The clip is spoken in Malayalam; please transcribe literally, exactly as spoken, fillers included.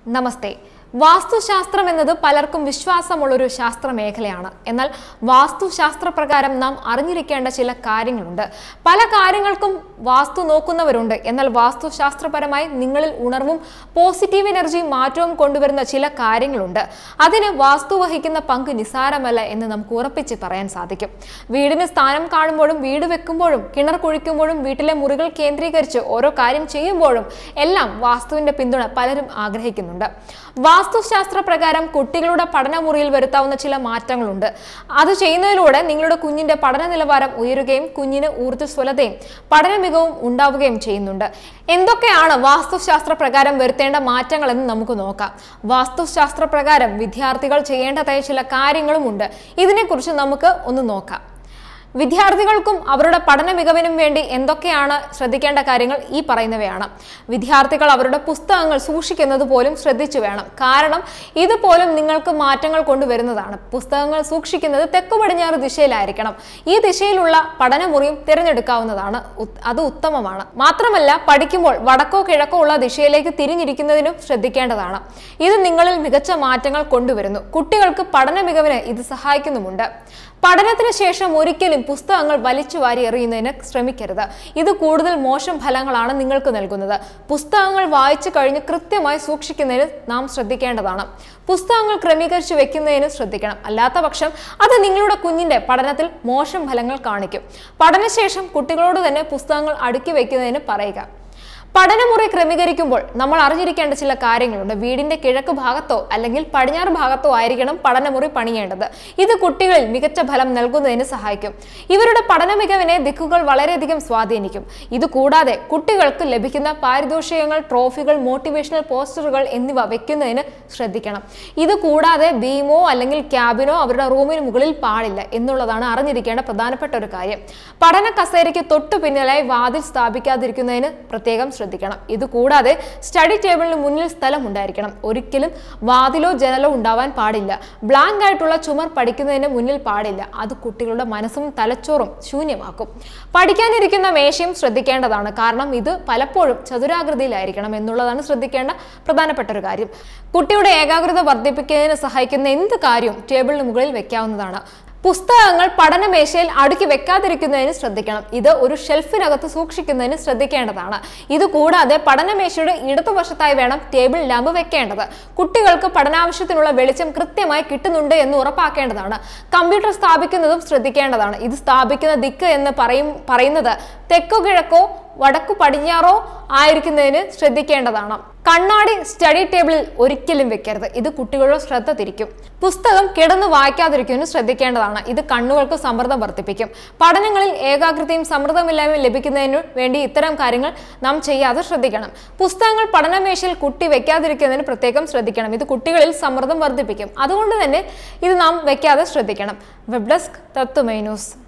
നമസ്തേ. വാസ്തുശാസ്ത്രം എന്നത് പലർക്കും വിശ്വാസമുള്ളൊരു ശാസ്ത്ര മേഖലയാണ്. എന്നാൽ വാസ്തുശാസ്ത്ര പ്രകാരം നാം അറിഞ്ഞിരിക്കേണ്ട ചില കാര്യങ്ങളുണ്ട്. പല കാര്യങ്ങൾക്കും വാസ്തു നോക്കുന്നവരുണ്ട്. എന്നാൽ വാസ്തുശാസ്ത്രപരമായി നിങ്ങളിൽ ഉണർവും പോസിറ്റീവ് എനർജിയും മാറ്റവും കൊണ്ടുവരുന്ന ചില കാര്യങ്ങളുണ്ട്. അതിന് വാസ്തു വഹിക്കുന്ന പങ്ക് നിസ്സാരമല്ല എന്ന് നമുക്ക് ഉറപ്പിച്ച് പറയാൻ സാധിക്കും. വീടിന് സ്ഥാനം കാണുമ്പോഴും വീട് വെക്കുമ്പോഴും കിണർ കുഴിക്കുമ്പോഴും വീട്ടിലെ മുറികൾ കേന്ദ്രീകരിച്ച് ഓരോ കാര്യം ചെയ്യുമ്പോഴും എല്ലാം വാസ്തുവിന്റെ പിന്തുണ പലരും ആഗ്രഹിക്കുന്നുണ്ട്. വാസ്തുശാസ്ത്ര പ്രകാരം കുട്ടികളുടെ പഠനമുറിയിൽ വരുത്താവുന്ന ചില മാറ്റങ്ങളുണ്ട്. അത് ചെയ്യുന്നതിലൂടെ നിങ്ങളുടെ കുഞ്ഞിന്റെ പഠന നിലവാരം ഉയരുകയും കുഞ്ഞിന് ഊർജ്ജസ്വലതയും പഠന മികവും ഉണ്ടാവുകയും ചെയ്യുന്നുണ്ട്. എന്തൊക്കെയാണ് വാസ്തുശാസ്ത്ര പ്രകാരം വരുത്തേണ്ട മാറ്റങ്ങൾ എന്ന് നമുക്ക് നോക്കാം. വാസ്തുശാസ്ത്ര പ്രകാരം വിദ്യാർത്ഥികൾ ചെയ്യേണ്ടതായ ചില കാര്യങ്ങളുമുണ്ട്. ഇതിനെക്കുറിച്ച് നമുക്ക് ഒന്ന് നോക്കാം. വിദ്യാർത്ഥികൾക്കും അവരുടെ പഠന മികവിനും വേണ്ടി എന്തൊക്കെയാണ് ശ്രദ്ധിക്കേണ്ട കാര്യങ്ങൾ ഈ പറയുന്നവയാണ്. വിദ്യാർത്ഥികൾ അവരുടെ പുസ്തകങ്ങൾ സൂക്ഷിക്കുന്നത് പോലും ശ്രദ്ധിച്ചു വേണം. കാരണം ഇതുപോലും നിങ്ങൾക്ക് മാറ്റങ്ങൾ കൊണ്ടുവരുന്നതാണ്. പുസ്തകങ്ങൾ സൂക്ഷിക്കുന്നത് തെക്കു പടിഞ്ഞാറ് ദിശയിലായിരിക്കണം. ഈ ദിശയിലുള്ള പഠനമുറിയും തിരഞ്ഞെടുക്കാവുന്നതാണ്. അത് ഉത്തമമാണ്. മാത്രമല്ല പഠിക്കുമ്പോൾ വടക്കോ കിഴക്കോ ഉള്ള ദിശയിലേക്ക് തിരിഞ്ഞിരിക്കുന്നതിനും ശ്രദ്ധിക്കേണ്ടതാണ്. ഇത് നിങ്ങളിൽ മികച്ച മാറ്റങ്ങൾ കൊണ്ടുവരുന്നു. കുട്ടികൾക്ക് പഠന മികവിന് ഇത് സഹായിക്കുന്നുമുണ്ട്. പഠനത്തിന് ശേഷം ഒരിക്കലും പുസ്തകങ്ങൾ വലിച്ചു വാരി എറിയുന്നതിന് ശ്രമിക്കരുത്. ഇത് കൂടുതൽ മോശം ഫലങ്ങളാണ് നിങ്ങൾക്ക് നൽകുന്നത്. പുസ്തകങ്ങൾ വായിച്ചു കഴിഞ്ഞ് കൃത്യമായി സൂക്ഷിക്കുന്നതിന് നാം ശ്രദ്ധിക്കേണ്ടതാണ്. പുസ്തകങ്ങൾ ക്രമീകരിച്ച് വെക്കുന്നതിന് ശ്രദ്ധിക്കണം. അല്ലാത്ത പക്ഷം അത് നിങ്ങളുടെ കുഞ്ഞിന്റെ പഠനത്തിൽ മോശം ഫലങ്ങൾ കാണിക്കും. പഠനശേഷം കുട്ടികളോട് തന്നെ പുസ്തകങ്ങൾ അടുക്കി വെക്കുന്നതിന് പറയുക. പഠനമുറി ക്രമീകരിക്കുമ്പോൾ നമ്മൾ അറിഞ്ഞിരിക്കേണ്ട ചില കാര്യങ്ങളുണ്ട്. വീടിന്റെ കിഴക്ക് ഭാഗത്തോ അല്ലെങ്കിൽ പടിഞ്ഞാറ് ഭാഗത്തോ ആയിരിക്കണം പഠനമുറി പണിയേണ്ടത്. ഇത് കുട്ടികളിൽ മികച്ച ഫലം നൽകുന്നതിന് സഹായിക്കും. ഇവരുടെ പഠന മികവിനെ ദിക്കുകൾ വളരെയധികം സ്വാധീനിക്കും. ഇത് കൂടാതെ കുട്ടികൾക്ക് ലഭിക്കുന്ന പാരിതോഷികങ്ങൾ, ട്രോഫികൾ, മോട്ടിവേഷണൽ പോസ്റ്ററുകൾ എന്നിവ വെക്കുന്നതിന് ശ്രദ്ധിക്കണം. ഇത് കൂടാതെ ബീമോ അല്ലെങ്കിൽ ക്യാബിനോ അവരുടെ റൂമിന് മുകളിൽ പാടില്ല എന്നുള്ളതാണ് അറിഞ്ഞിരിക്കേണ്ട പ്രധാനപ്പെട്ട ഒരു കാര്യം. പഠന കസേരയ്ക്ക് തൊട്ടു പിന്നിലായി വാതിൽ സ്ഥാപിക്കാതിരിക്കുന്നതിന് പ്രത്യേകം ശ്രദ്ധിക്കണം. ഇത് കൂടാതെ സ്റ്റഡി ടേബിളിന് മുന്നിൽ സ്ഥലം ഉണ്ടായിരിക്കണം. ഒരിക്കലും വാതിലോ ജനലോ ഉണ്ടാവാൻ പാടില്ല. ബ്ലാങ്ക് ആയിട്ടുള്ള ചുമർ പഠിക്കുന്നതിന് മുന്നിൽ പാടില്ല. അത് കുട്ടികളുടെ മനസ്സും തലച്ചോറും ശൂന്യമാക്കും. പഠിക്കാനിരിക്കുന്ന മേശയും ശ്രദ്ധിക്കേണ്ടതാണ്. കാരണം ഇത് പലപ്പോഴും ചതുരാകൃതിയിലായിരിക്കണം എന്നുള്ളതാണ് ശ്രദ്ധിക്കേണ്ട പ്രധാനപ്പെട്ട ഒരു കാര്യം. കുട്ടിയുടെ ഏകാഗ്രത വർദ്ധിപ്പിക്കുന്നതിന് സഹായിക്കുന്ന എന്ത് കാര്യവും ടേബിളിന് മുകളിൽ വെക്കാവുന്നതാണ്. പുസ്തകങ്ങൾ പഠനമേശയിൽ അടുക്കി വെക്കാതിരിക്കുന്നതിന് ശ്രദ്ധിക്കണം. ഇത് ഒരു ഷെൽഫിനകത്ത് സൂക്ഷിക്കുന്നതിന് ശ്രദ്ധിക്കേണ്ടതാണ്. ഇത് കൂടാതെ പഠനമേശയുടെ ഇടതുവശത്തായി വേണം ടേബിൾ ലാമ്പ് വെക്കേണ്ടത്. കുട്ടികൾക്ക് പഠനാവശ്യത്തിനുള്ള വെളിച്ചം കൃത്യമായി കിട്ടുന്നുണ്ട് എന്ന് ഉറപ്പാക്കേണ്ടതാണ്. കമ്പ്യൂട്ടർ സ്ഥാപിക്കുന്നതും ശ്രദ്ധിക്കേണ്ടതാണ്. ഇത് സ്ഥാപിക്കുന്ന ദിക്ക് എന്ന് പറയും പറയുന്നത് തെക്കോ കിഴക്കോ വടക്കു പടിഞ്ഞാറോ ആയിരിക്കുന്നതിന് ശ്രദ്ധിക്കേണ്ടതാണ്. കണ്ണാടി സ്റ്റഡി ടേബിളിൽ ഒരിക്കലും വെക്കരുത്. ഇത് കുട്ടികളുടെ ശ്രദ്ധ തിരിക്കും. പുസ്തകം കിടന്ന് വായിക്കാതിരിക്കുന്നതിന് ശ്രദ്ധിക്കേണ്ടതാണ്. ഇത് കണ്ണുകൾക്ക് സമ്മർദ്ദം വർദ്ധിപ്പിക്കും. പഠനങ്ങളിൽ ഏകാഗ്രതയും സമ്മർദ്ദമില്ലായ്മയും ലഭിക്കുന്നതിനു വേണ്ടി ഇത്തരം കാര്യങ്ങൾ നാം ചെയ്യാതെ ശ്രദ്ധിക്കണം. പുസ്തകങ്ങൾ പഠനമേശയിൽ കുട്ടി വെക്കാതിരിക്കുന്നതിന് പ്രത്യേകം ശ്രദ്ധിക്കണം. ഇത് കുട്ടികളിൽ സമ്മർദ്ദം വർദ്ധിപ്പിക്കും. അതുകൊണ്ട് തന്നെ ഇത് നാം വെക്കാതെ ശ്രദ്ധിക്കണം. Web desk Tatwamayi news.